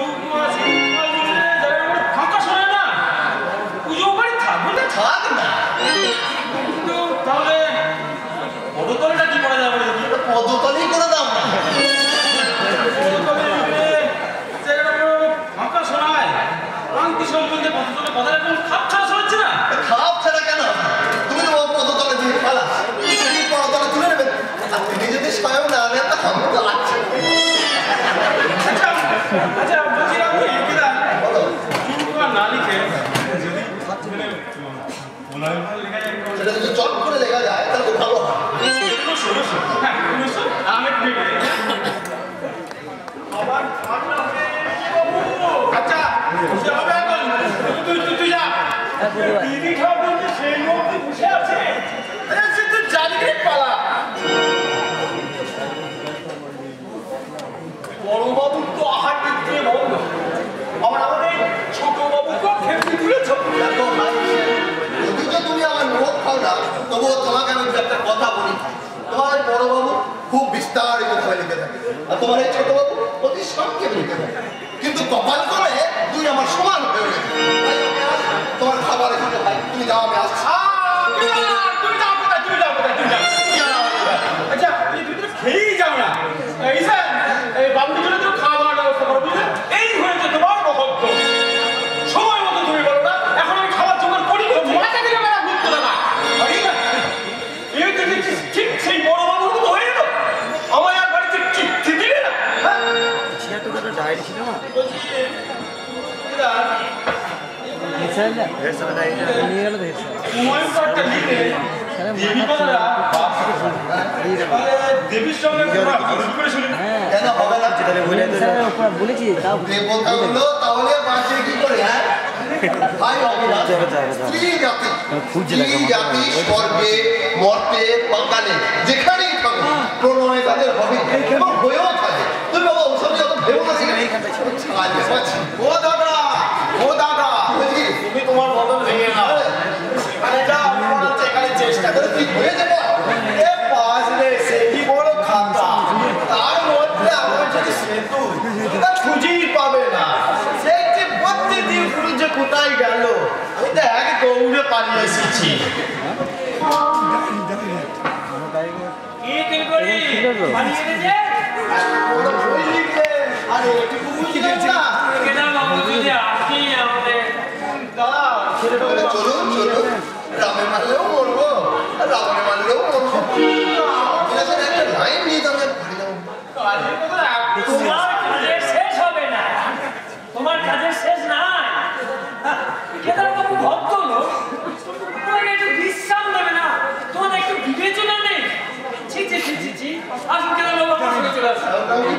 ফাঁকা শোনে না পুজো বাড়ি থাকবো না থাক না কিন্তু তাহলে পদতলটা কি করা যাবে পদতলই করে দাও না ফাঁকা শোনায় আংটি সম্বন্ধে পদতলে কথা এখন খাপ ছাড়া শোনাচ্ছে না খাপ ছাড়া কেন তুমি তো পদতলে দিয়ে ফেলা পদতলে তুলে নেবে তুমি যদি স্বয়ং না আনে তা আমি তো লাগছে আচ্ছা বলছিলাম বলো না লিখে যদি লেখা যায় সেটা যদি চট করে লেখা যায় তাহলে তো ভালো হয় আচ্ছা তুই যা দিদি খাবো সেই মধ্যে বসে আছে তুই জানি পালা বড়বাবু তো আহার দিতে বন্ধ আমার আমাদের ছোট বাবুকে খেতে তুলেছ যদিও তুমি আমার নোট খাও না তবুও তোমাকে আমি একটা কথা বলি তোমার বড়বাবু খুব বিস্তারিত ভাবে লিখে থাকে আর তোমার এই ছোট বাবু অতি সংক্ষেপে লিখে থাকে কিন্তু কপাল করে তুই আমার সমান হয়ে গেছে তোমার খাবার এখানে ভাই তুমি যাও আমি আসছি তুমি যাও কোথায় তুমি যাও কোথায় তুমি যাও আচ্ছা এই ভিতরে খেয়েই যাও না এই বাবুর জন্য তো খাবার ব্যবস্থা করো বুঝলে এই হয়েছে তোমার মহত্ব সময় মতো তুমি বলো না এখন আমি খাবার জোগাড় করি মাথা থেকে বেড়া ঘুরতে দেবা এই তো ঠিক সেই বড় বাবুর মতো হয়ে গেল আমার আর বাড়িতে চিঠি দিলে না হ্যাঁ তো একটা ডায়েরি ছিল না দেবীর সঙ্গে বলেছি তাহলে বাঁচে কি করে হ্যাঁ ভাই স্ত্রী জাতি স্বর্গে মর্তে পাতালে যেখানেই থাকে প্রণয় তাদের হবে এবং হয়েও থাকে তুমি বাবা ওসব যত ভেবো না ও দাদা তুমি তোমার বদল ভেঙে নাও এখানে যা এখানে চেষ্টা করে ঠিক হয়ে যাবে সেটি বড় খাতা তার মধ্যে আমার যদি সেতু খুঁজেই পাবে না সেটি প্রত্যেকদিন পুরো যে কোথায় গেল আমি তো এক দৌড়ে পালিয়ে এসেছি চলুন রামে মারলেও মরবো রাবণে মারলেও মরবো লাইন নিয়ে যাবে তোমার কাজের শেষ হবে না তোমার কাজের শেষ নাই কেদারবাবু ভক্ত লোক তোমাকে একটু বিশ্রাম দেবে না তোমাদের একটু বিবেচনা নেই ছি ছি ছি ছি ছি আসুন কেদারবাবু আমার সঙ্গে চলে আসুন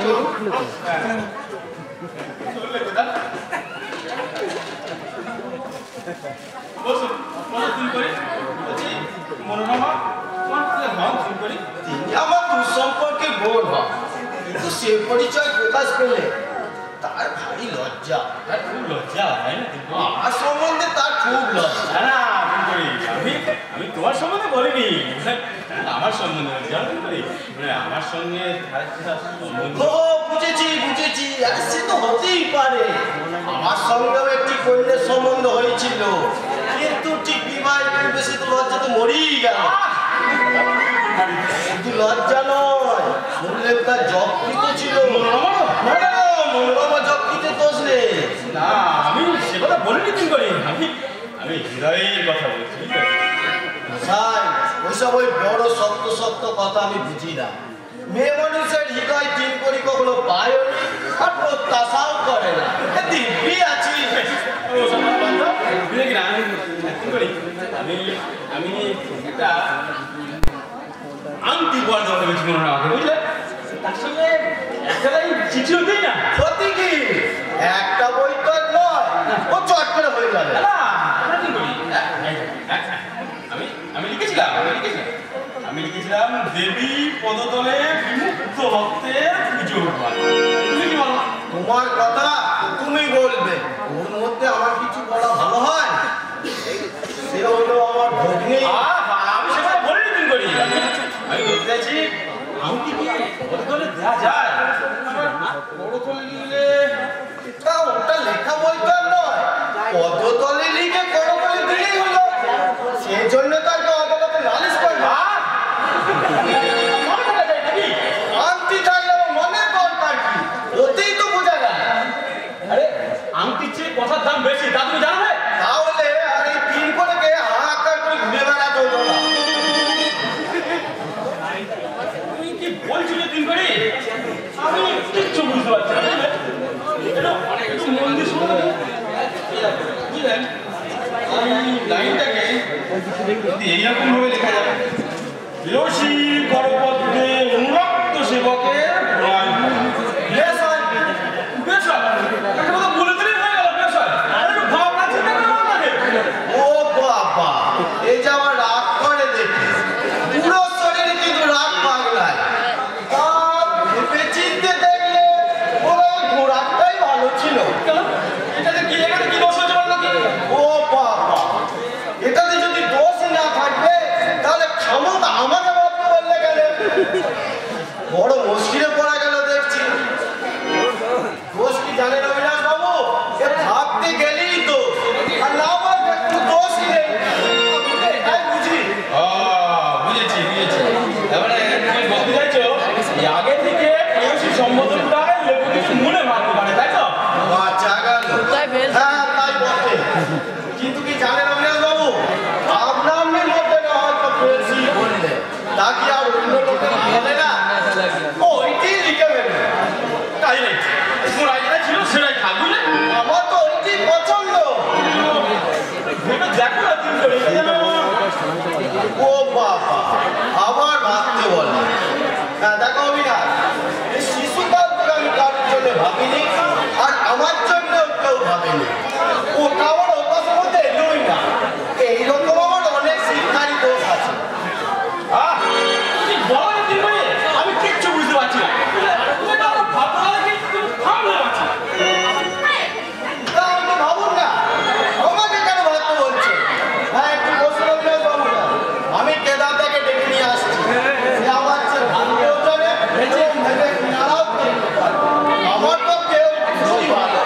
বসুন তুই করে বলছি মনোরমা আমার দুঃসম্পর্কে বোন হয় কিন্তু সে পরিচয় প্রকাশ পেলে তার ভারী লজ্জা তার খুব লজ্জা হয় না আমার সম্বন্ধে তার খুব লজ্জা না আমি তোমার সম্বন্ধে বলিনি আমার সম্বন্ধে আমার সঙ্গে বুঝেছি সে তো হতেই পারে আমার সঙ্গেও একটি কন্যার সম্বন্ধ হয়েছিল কিন্তু ঠিক বিবাহের পূর্বে সে তো লজ্জা তো মরেই গেল শুধু লজ্জা নয় শুনলে তার যকৃত ছিল মনোরমা যকৃতে দোষ নেই না আমি সে কথা বলিনি কি করি আমি হৃদয়ের কথা বলছি ওইসব ওই বড় শক্ত কথা আমি বুঝি না মেয়ে মানুষের হৃদয় তিন করি কখনো পায়ও আর প্রত্যাশাও করে না দিব্যি আছি আমি একটা আংটি পড়া দরকার হয়েছে মনে হয় আমাকে বুঝলে তার সঙ্গে একটাই চিঠি হতেই না সত্যি কি একটা বই তো নয় ও চট করে হয়ে যাবে আমি লিখেছিলাম দেবী পদতলে বিমুক্ত ভক্তের পুজো তুমি কি বলো তোমার কথা তুমি বলবে ওর মধ্যে আমার কিছু বলা ভালো হয় সে হলো আমার ভগ্নী আমি সেটা বলিনি তুমি করি আমি বলতে চাইছি আংটি কি পদতলে দেওয়া যায় পদতলে নিলে তাও এইরকম ভাবে লেখা যাবে প্রেয়সী করপদ্মে অনুরক্ত সেবকের বেশ হয় বেশ হয় বলে দিলেই হয়ে গেল বেশ হয় ভাবনা চিন্তা করো না ও বাবা এই যে আমার রাগ করে দেখি পুরো শরীরে কিন্তু রাগ পাগলায় ভেবে চিনতে দেখলে ওরা ঘোড়াটাই ভালো ছিল এটাতে কি দোষ হয়েছে বলো কি ও বাবা এটাতে যদি দোষ না থাকবে তাহলে ক্ষমতা আমাকে ভাবতে বললে গেলে বড় মুশকিলে পড়া গেল দেখছি দোষ কি জানেন অবিনাশ বাবু এ ভাবতে গেলেই তো আর না ভাবতে কোনো দোষই নেই এটাই বুঝি বুঝেছি এবারে তুমি বলতে চাইছো আগে থেকে প্রেয়সী সম্বোধনটা লেবু কিছু মনে ভাবতে পারে তাই তো আচ্ছা গেল হ্যাঁ তাই বটে কিন্তু কি জানেন অবিনাশ বাবু আপনার মধ্যে না হয়তো প্রেয়সী বললে তা কি আর অন্য লোকের বলে না ওইটি লিখে ফেলবে তাই নেই তোমার আইডিয়া ছিল সেটাই থাকবে আমার তো ওইটি পছন্দ ভেবে দেখো না তুমি করে ও বাবা আবার ভাবতে বলে দেখো অবিনাশ এই শিশুকাল থেকে আমি কারোর জন্য ভাবিনি আর আমার জন্য কেউ ভাবেনি ওটা আমার অভ্যাসের মধ্যে এলোই না এইরকম আমার অনেক শিক্ষারই দোষ আছে আমি কিচ্ছু বুঝতে পারছি না ভাবুন না আমাকে কেন ভাবতে বলছে হ্যাঁ একটু বসুন অবিনাশ বাবু না আমি কেদার থেকে ডেকে নিয়ে আসছি সে আমার চেয়ে ভাবতেও জানে এবং ভেবে কিনারাও করতে পারে আমার পক্ষে খুবই ভালো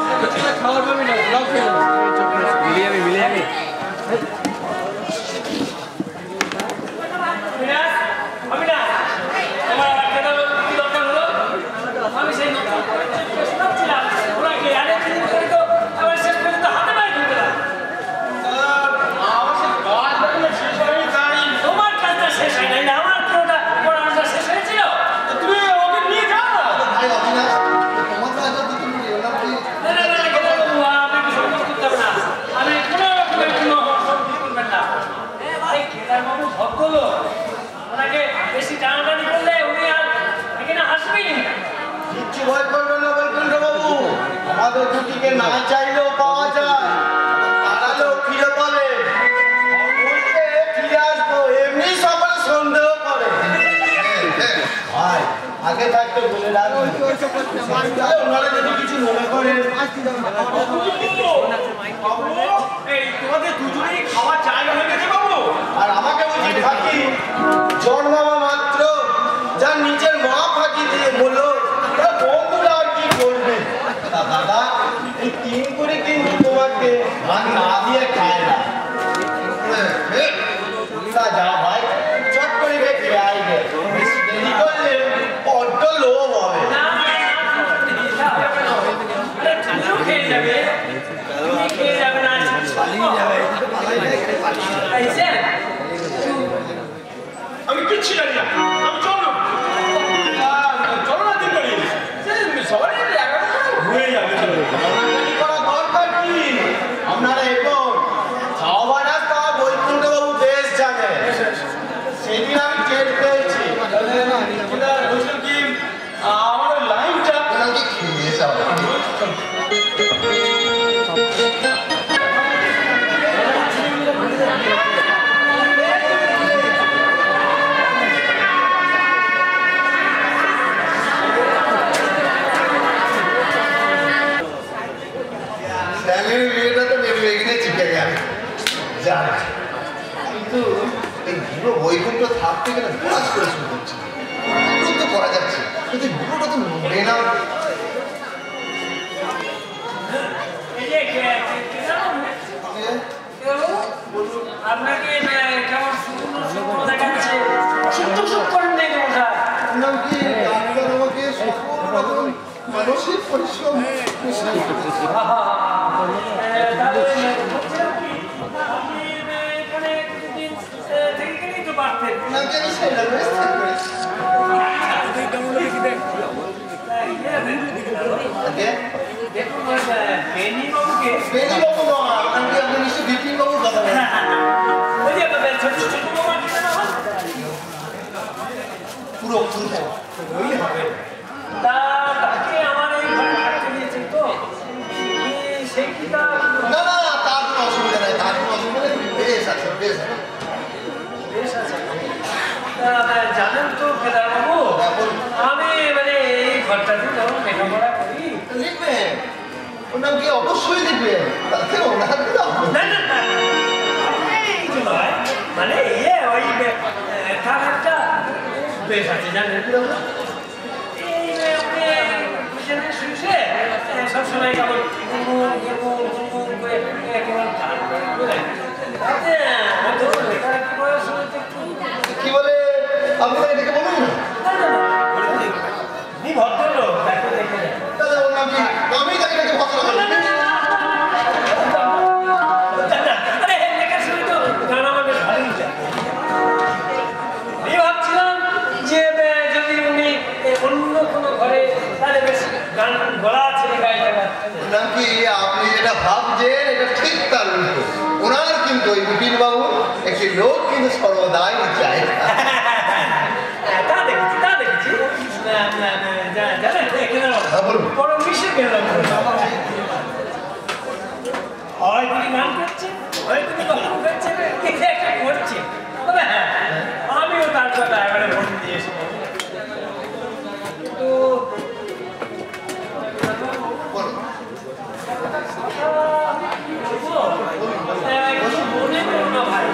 আমাদের দুটিকে না চাইলেও পাওয়া যায় তাড়ালেও ফিরে পাবে ফিরে আসবো এমনি সকালে সন্দেহ করে ভাই আগে থাকতে বলে ওনারা যদি কিছু মনে করেন তোমাদের দুজনেই খাওয়ার জায়গা হয়ে গেছে বাবু আর আমাকে বুঝি ফাঁকি জন্মাবা মাত্র যার নিজের মা ফাঁকি দিয়ে বললো বন্ধুরা আর কি করবে দাদা এই 3 করে কিন্তু তোমাকে ভাগ না দিয়ে খায় না যা ভাই চট করে ফিরে আইবে দেরি করলে বড্ড লোভ হবে আমি কিচ্ছু জানি না আমি চলো না দিন করি সবাই হয়ে যাবে করা দরকার কি আপনারা এখন খাওয়া রাস্তা বৈকুণ্ঠবাবু দেশ জানে সেদিন আমি টের পেয়েছি কি আমার লাইনটা ওনাকে খেয়ে যাবে কিন্তু এই বুড়ো বৈকুণ্ঠ থাকতে গেলে কাজ করে শুরু করছে তো করা যাচ্ছে কিন্তু বুড়োটা তো মনে না আপনাকে কেমন শুকনো দেখাচ্ছে সুখ করেন নেই নাম কি ডাক্তার আমাকে সকল রকম মানসিক পরিশ্রম দেখুন ওই হবে তা তাকে আমার এই ঘরে থাকতে দিয়েছে তো সে কি তা না না তার কোনো অসুবিধা নাই, তার কোনো অসুবিধা নেই, বেশ আছে বেশ আছে। বেশ আছে জানেন তো কেদারবাবু আমি মানে এই ঘরটাতে যখন লেখাপড়া করি লিখবেন ওর নাম কি? অবশ্যই লিখবেন, তাতে ওনার না না না এই যে নয় মানে ইয়ে ওই তার একটা বেশ আছে জানেন এই ওকে শুনছে সবসময় কেমন করে কেমন কি বলে আপনারা এটাকে বলুন ভদ্রলোক তাহলে ওর নাম কি? আমি তাকে এটাকে ভদ্র বলি। ভাবছিলাম যে যদি উনি অন্য কোনো ঘরে তাহলে বেশ গান গলা আছে নাম কি? আপনি যেটা ভাবছেন এটা ঠিক তার উল্টো। ওনার কিন্তু ওই বিপিন বাবু একটি লোক কিন্তু সর্বদাই চায়। তা দেখেছি বড় মিশে গেলাম হয় তিনি গান করছে হয় তিনি গল্প করছে কিছু একটা করছে তবে হ্যাঁ আমিও তার কথা এবারে মন দিয়েছি কিন্তু কিছু মনে করো না ভাই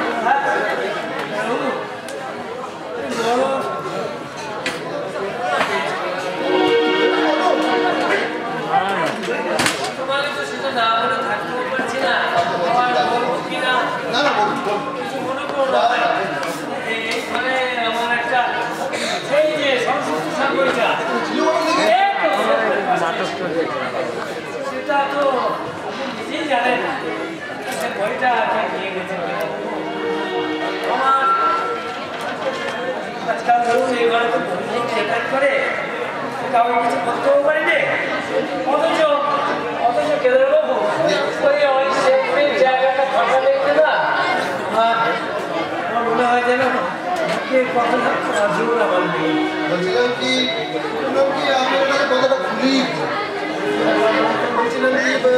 তোমাকে তো সেটা না বলে থাকতেও পারছি না কিছু মনে করো না এইখানে আমার একটা সেই যে সংস্কৃত সাগরটা সেটা তো নিজেই জানেন সে বইটা নিয়ে গেছে আমার আজকাল ধরুন এই ঘরে তো যাতায়াত করে কাউকে কিছু করতেও পারি নে অথচ কেদারবাবু ওই শেখের জায়গাটা ফাঁকা দেখতে না আমার মনে হয় যেন কথাটা জোর আমার নেই বলছিলাম কি আমি ওনাকে কথাটা খুলি বলছিলাম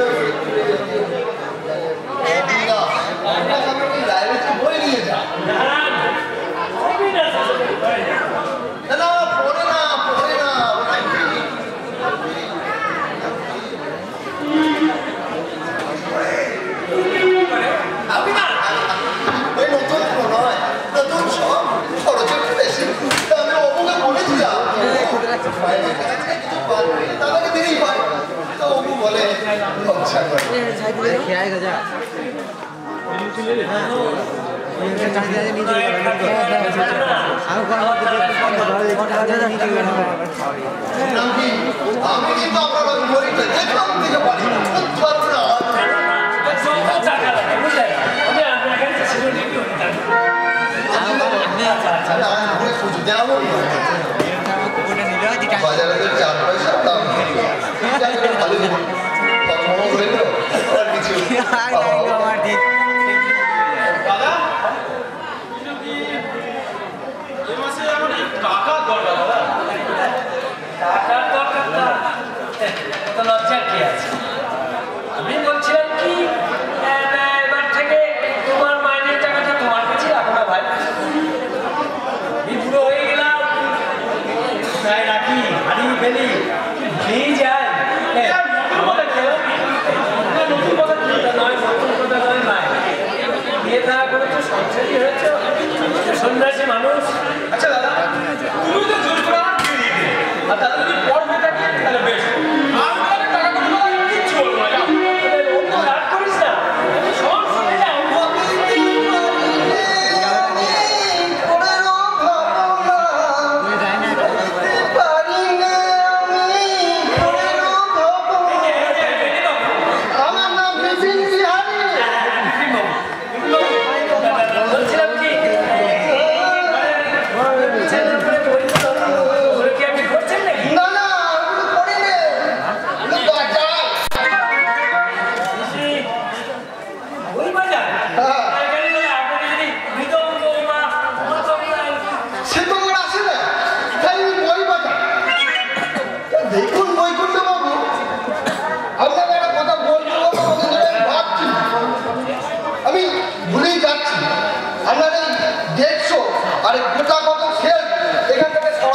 কি লাইব্রেরিতে বই নিয়ে যা না পড়ে না ওই নতুন নয় নতুন সব খরচ একটু বেশি আমি অপুকে বলেছিলাম তাদেরকে দিনই পাই তো অপু বলে লজ্জা করে আমি কিন্তু আপনার বইটা দেখলাম থেকে পারি বাজারে 4 পয়সা দাম দাদা এই মাসে আমার টাকার দরকার দাদা টাকার দরকার না তো লজ্জা কি আছে আমি বলছিলাম কি এবার থেকে তোমার মাইনের টাকাটা তোমার কাছে রাখো না ভাই বুড়ো হয়ে গেলাম তাই রাখি হারিয়ে ফেলি ভুলেই যায় আমাদের নতুন কথা নয় ভাই বিয়ে থাকা করে তো সংসারই হয়েছে সন্ন্যাসী মানুষ আচ্ছা দাদা তুমি তো জোর করে আমার দিয়ে দিলে আর দাদা যদি পড়বে থাকে তাহলে বেশ আমি তোমাকে টাকা করে কিচ্ছু বলবো না রাগ করিস না সব শুনে যাও বলছিলাম কি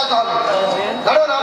কথা হবে। কারণ